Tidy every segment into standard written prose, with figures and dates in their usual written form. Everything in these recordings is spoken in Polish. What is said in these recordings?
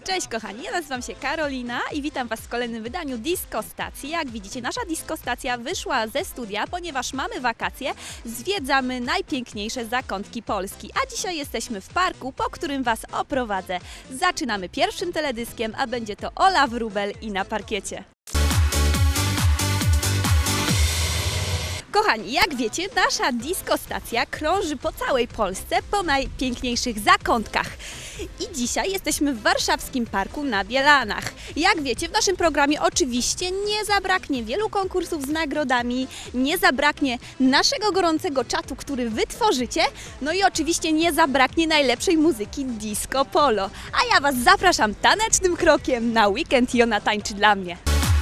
Cześć kochani, ja nazywam się Karolina i witam Was w kolejnym wydaniu Disco Stacji. Jak widzicie, nasza Disco Stacja wyszła ze studia, ponieważ mamy wakacje, zwiedzamy najpiękniejsze zakątki Polski. A dzisiaj jesteśmy w parku, po którym Was oprowadzę. Zaczynamy pierwszym teledyskiem, a będzie to Ola Wróbel i na parkiecie. Kochani, jak wiecie, nasza Disco Stacja krąży po całej Polsce, po najpiękniejszych zakątkach. I dzisiaj jesteśmy w warszawskim parku na Bielanach. Jak wiecie, w naszym programie oczywiście nie zabraknie wielu konkursów z nagrodami, nie zabraknie naszego gorącego czatu, który wy tworzycie, no i oczywiście nie zabraknie najlepszej muzyki disco polo. A ja Was zapraszam tanecznym krokiem na weekend i ona tańczy dla mnie.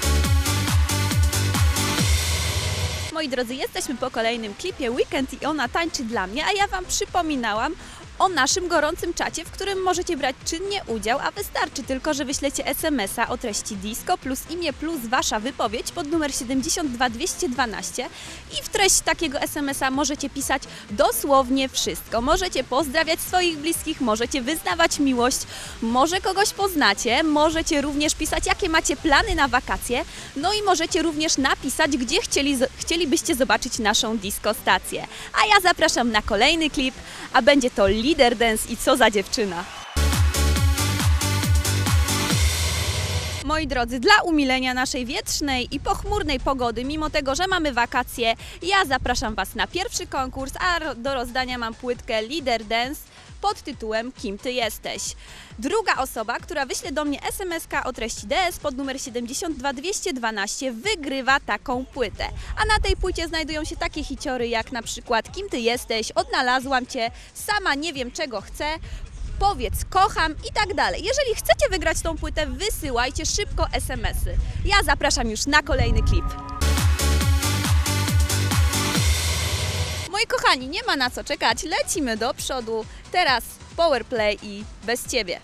Moi drodzy, jesteśmy po kolejnym klipie Weekend i ona tańczy dla mnie, a ja Wam przypominałam o naszym gorącym czacie, w którym możecie brać czynnie udział, a wystarczy tylko, że wyślecie SMS-a o treści disco plus imię plus Wasza wypowiedź pod numer 72212 i w treść takiego SMS-a możecie pisać dosłownie wszystko. Możecie pozdrawiać swoich bliskich, możecie wyznawać miłość, może kogoś poznacie, możecie również pisać, jakie macie plany na wakacje, no i możecie również napisać, gdzie chcielibyście zobaczyć naszą disco stację. A ja zapraszam na kolejny klip, a będzie to Leader Dance i co za dziewczyna. Moi drodzy, dla umilenia naszej wietrznej i pochmurnej pogody, mimo tego, że mamy wakacje, ja zapraszam Was na pierwszy konkurs, a do rozdania mam płytkę Leader Dance pod tytułem Kim Ty jesteś. Druga osoba, która wyśle do mnie SMS-ka o treści DS pod numer 72212 wygrywa taką płytę. A na tej płycie znajdują się takie hiciory jak na przykład Kim Ty jesteś, Odnalazłam Cię, Sama nie wiem czego chcę, Powiedz kocham i tak dalej. Jeżeli chcecie wygrać tą płytę, wysyłajcie szybko SMS-y. Ja zapraszam już na kolejny klip. Moi kochani, nie ma na co czekać, lecimy do przodu. Teraz Powerplay i Bez Ciebie.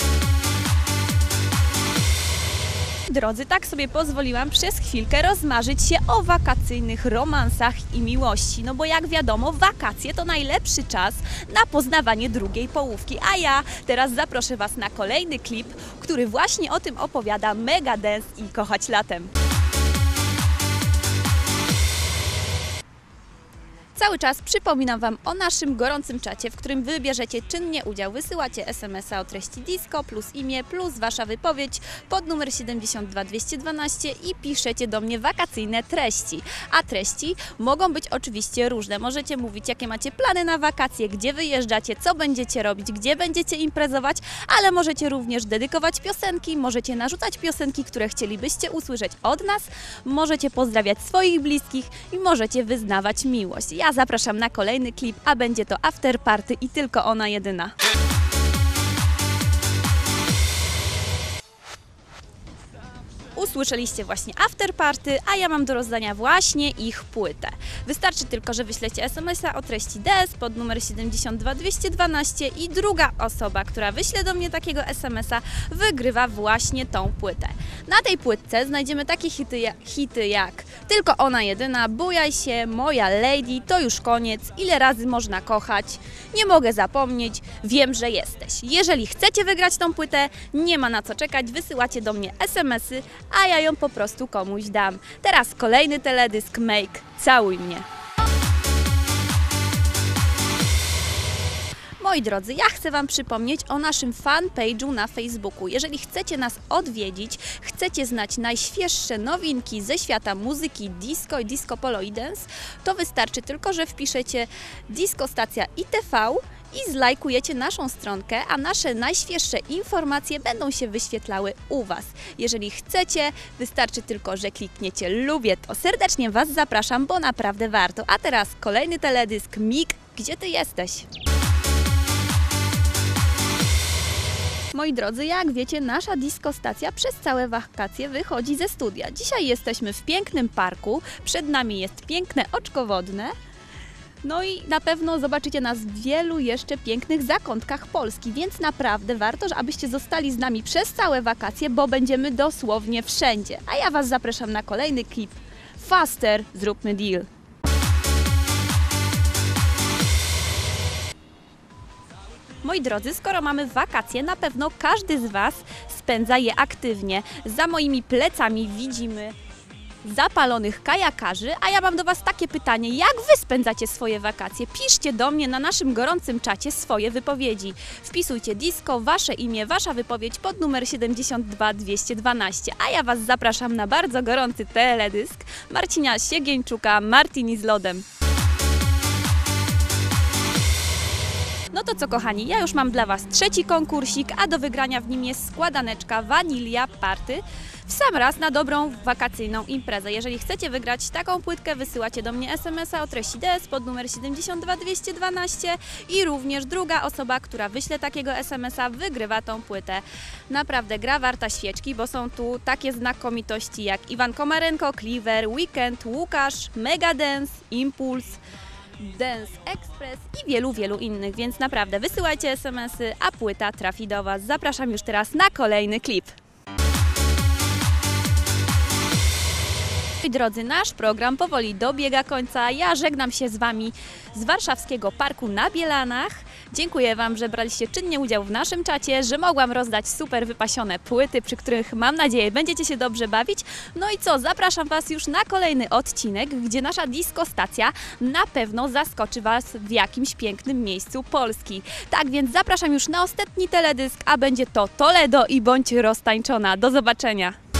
Drodzy, tak sobie pozwoliłam przez chwilkę rozmarzyć się o wakacyjnych romansach i miłości. No bo jak wiadomo, wakacje to najlepszy czas na poznawanie drugiej połówki. A ja teraz zaproszę Was na kolejny klip, który właśnie o tym opowiada, Mega Dance i Kochać latem. Cały czas przypominam Wam o naszym gorącym czacie, w którym wybierzecie czynnie udział. Wysyłacie SMS-a o treści disco plus imię plus Wasza wypowiedź pod numer 72212 i piszecie do mnie wakacyjne treści. A treści mogą być oczywiście różne. Możecie mówić, jakie macie plany na wakacje, gdzie wyjeżdżacie, co będziecie robić, gdzie będziecie imprezować, ale możecie również dedykować piosenki, możecie narzucać piosenki, które chcielibyście usłyszeć od nas, możecie pozdrawiać swoich bliskich i możecie wyznawać miłość. Ja zapraszam na kolejny klip, a będzie to After Party i tylko ona jedyna. Usłyszeliście właśnie After Party, a ja mam do rozdania właśnie ich płytę. Wystarczy tylko, że wyślecie SMS-a o treści DS pod numer 72212 i druga osoba, która wyśle do mnie takiego SMS-a, wygrywa właśnie tą płytę. Na tej płytce znajdziemy takie hity jak Tylko ona jedyna, Bujaj się, Moja Lady, To już koniec, Ile razy można kochać, Nie mogę zapomnieć, Wiem, że jesteś. Jeżeli chcecie wygrać tą płytę, nie ma na co czekać, wysyłacie do mnie SMS-y, a ja ją po prostu komuś dam. Teraz kolejny teledysk Make, Całuj mnie. Moi drodzy, ja chcę Wam przypomnieć o naszym fanpage'u na Facebooku. Jeżeli chcecie nas odwiedzić, chcecie znać najświeższe nowinki ze świata muzyki disco i disco polo i dance, to wystarczy tylko, że wpiszecie Disco Stacja ITV i zlajkujecie naszą stronkę, a nasze najświeższe informacje będą się wyświetlały u Was. Jeżeli chcecie, wystarczy tylko, że klikniecie lubię to. Serdecznie Was zapraszam, bo naprawdę warto. A teraz kolejny teledysk Mig, Gdzie Ty jesteś? Moi drodzy, jak wiecie, nasza disco stacja przez całe wakacje wychodzi ze studia. Dzisiaj jesteśmy w pięknym parku, przed nami jest piękne oczko wodne. No i na pewno zobaczycie nas w wielu jeszcze pięknych zakątkach Polski, więc naprawdę warto, abyście zostali z nami przez całe wakacje, bo będziemy dosłownie wszędzie. A ja Was zapraszam na kolejny klip Faster, zróbmy deal. Moi drodzy, skoro mamy wakacje, na pewno każdy z Was spędza je aktywnie. Za moimi plecami widzimy zapalonych kajakarzy, a ja mam do Was takie pytanie, jak Wy spędzacie swoje wakacje? Piszcie do mnie na naszym gorącym czacie swoje wypowiedzi. Wpisujcie disco, Wasze imię, Wasza wypowiedź pod numer 72212, a ja Was zapraszam na bardzo gorący teledysk Marcina Siegieńczuka, Martini z lodem. No to co kochani, ja już mam dla Was trzeci konkursik, a do wygrania w nim jest składaneczka Vanilla Party w sam raz na dobrą wakacyjną imprezę. Jeżeli chcecie wygrać taką płytkę, wysyłacie do mnie SMS-a o treści DS pod numer 72212 i również druga osoba, która wyśle takiego SMS-a, wygrywa tą płytę. Naprawdę gra warta świeczki, bo są tu takie znakomitości jak Iwan Komarenko, Cleaver, Weekend, Łukasz, Megadance, Impuls, Dance Express i wielu innych, więc naprawdę wysyłajcie SMS-y, a płyta trafi do Was. Zapraszam już teraz na kolejny klip. Moi drodzy, nasz program powoli dobiega końca. Ja żegnam się z Wami z warszawskiego parku na Bielanach. Dziękuję Wam, że braliście czynnie udział w naszym czacie, że mogłam rozdać super wypasione płyty, przy których mam nadzieję będziecie się dobrze bawić. No i co, zapraszam Was już na kolejny odcinek, gdzie nasza disco stacja na pewno zaskoczy Was w jakimś pięknym miejscu Polski. Tak więc zapraszam już na ostatni teledysk, a będzie to Toledo i bądź roztańczona. Do zobaczenia!